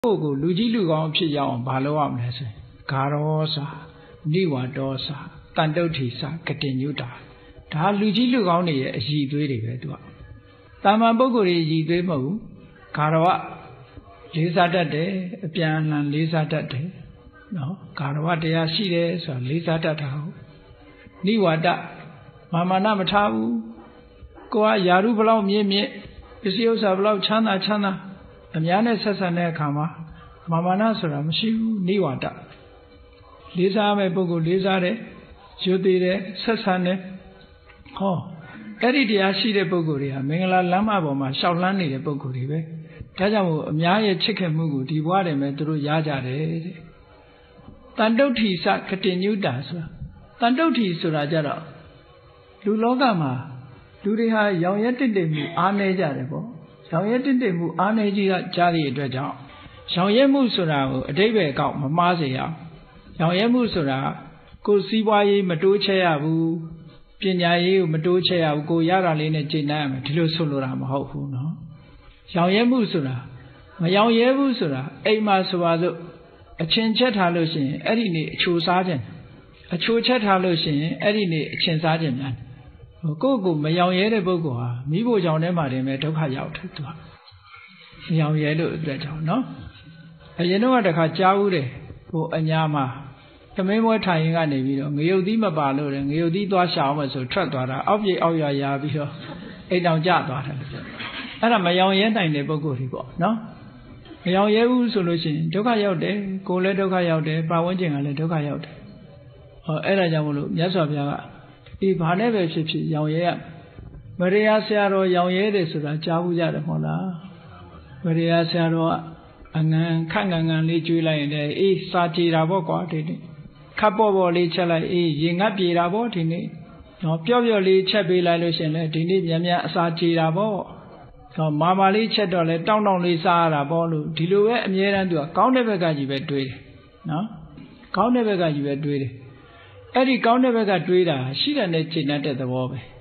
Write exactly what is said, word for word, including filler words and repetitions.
ကိုကိုလူကြီးလူကောင်းဖြစ်ရအောင်ဘာလုပ်ရမလဲဆိုရင်ဂါရောစာနိဝါဒောစာတန်တုဋ္ဌိစာကတိညုတာဒါလူကြီးလူကောင်းတွေရဲ့အည်သွေးတွေပဲသူကတာမန်ပုဂ္ဂိုလ်တွေအည်သွေးမဟုတ်ဘူးဂါရောလေးစားတတ်တယ်အပြန်အလှန်လေးစားတတ်တယ်နော်ဂါရောတရားရှိတယ်ဆိုတာလေးစားတတ်တာဟုတ်နိဝါဒမာမာနမထားဘူးကိုကယာရုဘလောက်မြင့်မြင့်ပစ္စည်းဥစ္စာဘလောက်ချမ်းသာချမ်းသာအများနဲ့ဆက်ဆံတဲ့အခါမှာမာမာနဆိုတာမရှိဘူးနိဝါဒလေးစားမဲ့ပုဂ္ဂိုလ်လေးစားတယ်ယူသေးတယ်ဆက်ဆံတယ်ဟောအဲ့ဒီတရားရှိတဲ့ပုဂ္ဂိုလ်တွေဟာမင်္ဂလာလမ်းမပေါ်မှာရှောက်လှမ်းနေတဲ့ပုဂ္ဂိုလ်တွေပဲဒါကြောင့်မို့အများရဲ့ချစ်ခင်မှုကိုဒီဘဝတည်းမှာသူတို့ရကြတယ်တဲ့တန်တုဋ္ဌိစကတိညုတာဆိုတာတန်တုဋ္ဌိဆိုတာကြတော့လူလောကမှာလူတွေဟာရောင်ရဲတစ်တိမှုအားနည်းကြတယ်ပေါ့ရောင်ရဲတစ်တိမှုအားနည်းကြီးကြသည့်အတွက်ကြောင့်ရောင်ရဲမှုဆိုတာကိုအတိတ်ပဲကောက်မမှားစေရအောင်ရောင်ရဲမှုဆိုတာကိုယ်စီးပွားရေးမတိုးချဲ့ရဘူးပညာရေးကိုမတိုးချဲ့ရဘူးကိုရတာလေးနဲ့ကျင့်နိုင်ရမယ်ဒီလိုဆိုလိုတာမဟုတ်ဘူးနော်ရောင်ရဲမှုဆိုတာမရောင်ရဲဘူးဆိုတာအိမ်မှာဆိုပါစို့အချင်းချက်ထားလို့ရှိရင်အဲ့ဒီနေ့အချိုစားခြင်းအချိုချက်ထားလို့ရှိရင်အဲ့ဒီနေ့အချင်းစားခြင်းများကိုယ့်ကိုမရောင်ရဲတဲ့ပုဂ္ဂိုလ်ဟာမိဖို့ကြောင့်ထဲမှာတင်ပဲဒုက္ခရောက်တယ်သူကမရောင်ရဲလို့အတွက်ကြောင့်နော်အရင်တော့တခါကြားဦးတယ်ဟိုအညာမှာသမင်းမွဲထိုင်ရင်ကနေပြီးတော့ငရုတ်သီးမပါလို့တယ်ငရုတ်သီးသွားရှာအောင်မဆိုထွက်သွားတာအောက်ပြေအောက်ရရာပြီးတော့အိမ်တောင်ကျသွားတယ်လို့ပြောအဲ့ဒါမရောင်ရဲနိုင်တဲ့ပုဂ္ဂိုလ်တွေပေါ့နော်မရောင်ရဲဘူးဆိုလို့ရှိရင်ဒုက္ခရောက်တယ်ကိုယ်လည်းဒုက္ခရောက်တယ်ပတ်ဝန်းကျင်ကလည်းဒုက္ခရောက်တယ်ဟောအဲ့ဒါကြောင့်မလို့မြတ်စွာဘုရားကအေးဘာနဲ့ပဲဖြစ်ဖြစ်ရောင်ရဲရမရိယာဆရာတော်ရောင်ရဲတယ်ဆိုတာကြားဘူးကြတယ်မဟုတ်လားမရိယာဆရာတော်ကအငန်ခန့်ငန်ငန်လေးကျွေးလိုက်ရင်လည်းအေးစာကြည်တာပေါ့ကွာဒီနေ့ခပ်ပေါ်ပေါ်လေးချက်လိုက်အေးရင်ငတ်ပြေတာပေါ့ဒီနေ့နော်ပျော့ပျော့လေးချက်ပေးလိုက်လို့ရှင်လေဒီနေ့မြန်မြန်အစာကြည်တာပေါ့နော်မာမာလေးချက်တော့လေတောင်းတောင်းလေးစားရတာပေါ့လို့ဒီလိုပဲအမြဲတမ်းသူကကောင်းတဲ့ဘက်ကကြီးပဲတွေးတယ်နော်ကောင်းတဲ့ဘက်ကကြီးပဲတွေးတယ်အဲ့ဒီကောင်းတဲ့ဘက်ကတွေးတာရှိတဲ့နဲ့ကျင့်တတ်တဲ့သဘောပဲ